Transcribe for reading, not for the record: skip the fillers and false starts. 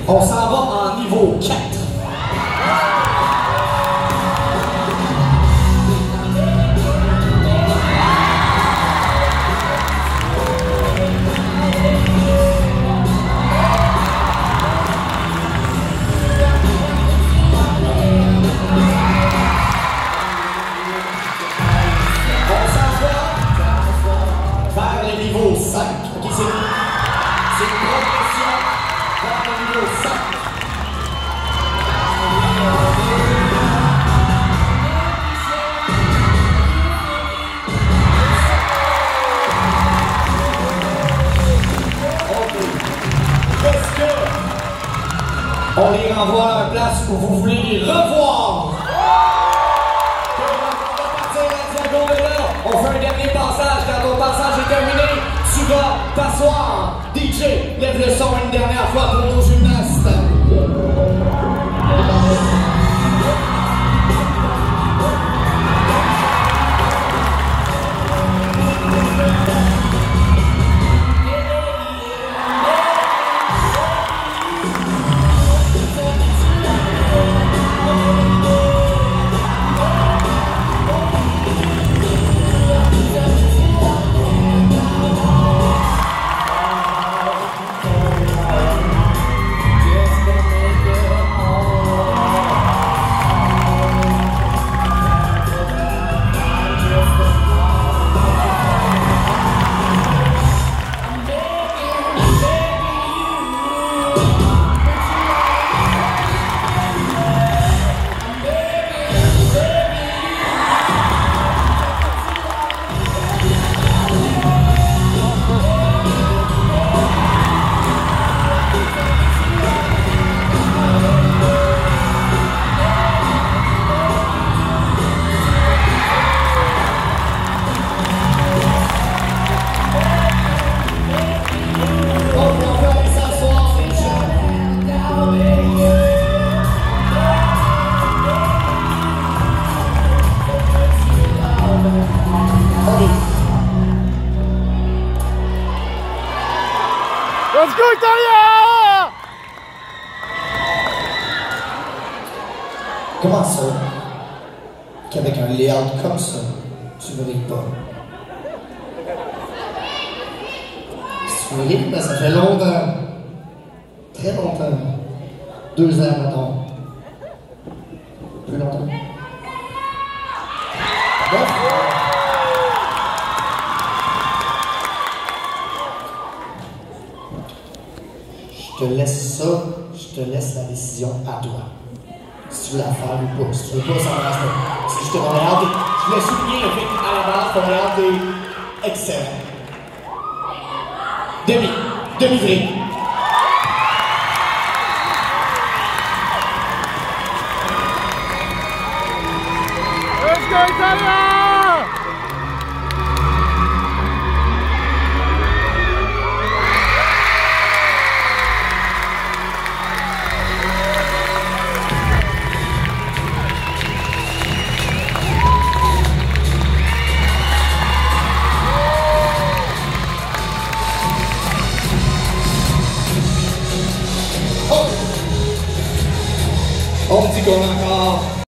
On s'en va en niveau 4. Niveau 5. Okay, c'est une progression vers le niveau 5. OK. Est-ce que on les renvoie à une place où vous voulez les revoir? On fait un dernier passage. Quand ton passage est terminé, tu vas t'asseoir. DJ, lève le son une dernière fois pour nos gymnastes. Let's go, Ithalia! Comment ça? Qu'avec un layout comme ça, tu ne ris pas? Tu ne ris pas, ça fait longtemps. Très longtemps. 2 ans, maintenant. Plus longtemps. Bref. Je te laisse ça, je te laisse la décision à toi. Si tu veux la faire ou pas. Si tu veux pas, ça m'arrange pas. C'est juste que ton layout est... Je voulais souligner le fait qu'à la base, ton layout est excellent. Demi-vrille. Let's go, Ithalia! On dit qu'on a encore